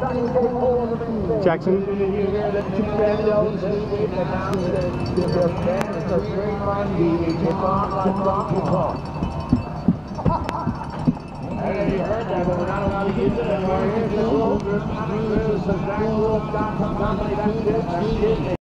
Jackson. I already heard that, but we're not allowed to use it anymore. Here's the